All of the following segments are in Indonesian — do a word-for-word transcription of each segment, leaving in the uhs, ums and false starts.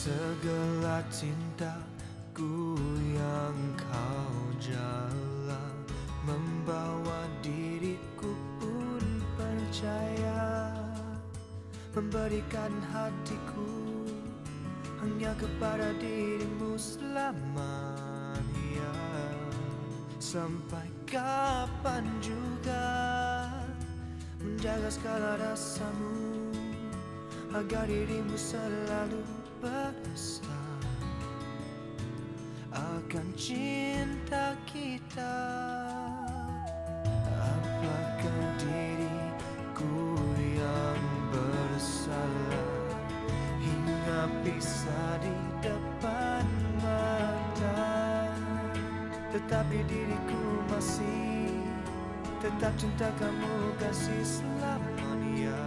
Segala cintaku yang kau jalan membawa diriku pun percaya, memberikan hatiku hanya kepada dirimu selamanya. Sampai kapan juga menjaga segala rasamu agar dirimu selalu berasa akan cinta kita. Apakah diriku yang bersalah hingga bisa di depan mata, tetapi diriku masih tetap cinta kamu kasih selamanya.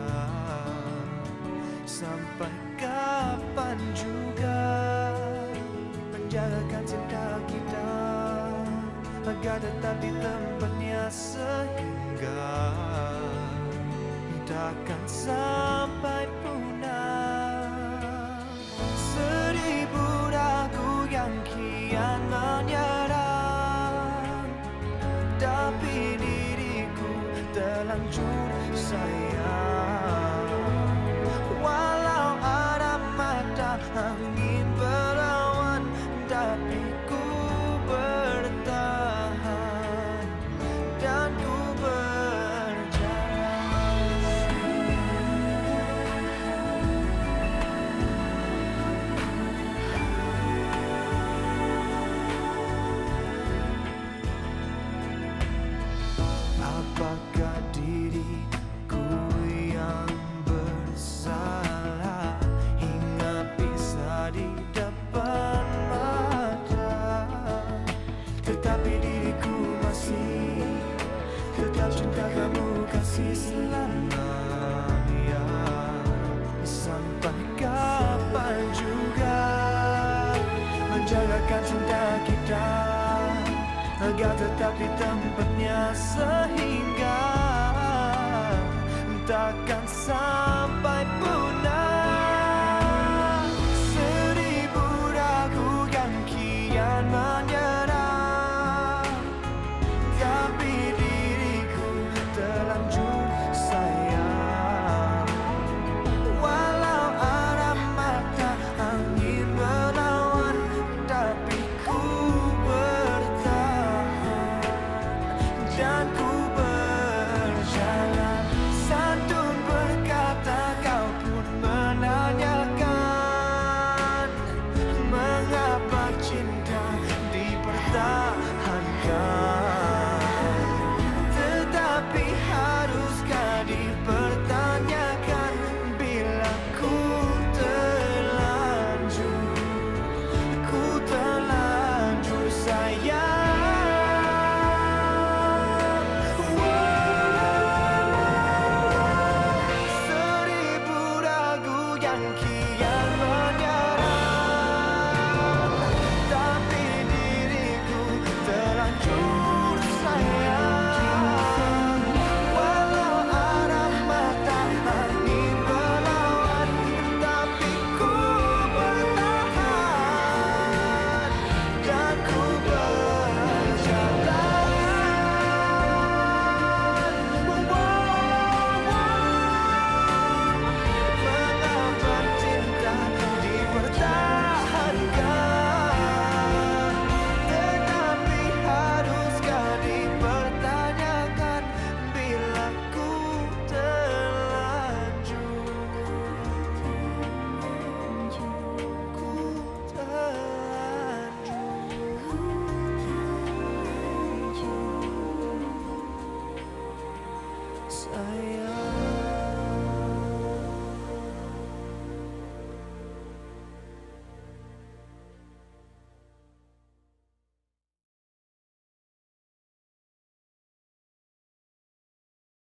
Sampai kapan juga menjagakan cinta kita agar tetap di tempatnya sehingga takkan sampai punah. Seribu ragu yang kian menyerang, tapi diriku terlanjur sayang. Walau ada mata angin berlawan, tapi ku bertahan dan ku berjalan. Apakah diriku yang bersalah hingga bisa di depan mata, tetapi diriku masih tetap cinta kamu kasih selamanya. Sampai kapan juga menjagakan cinta kita agar tetap di tempatnya sehingga takkan sampai punah.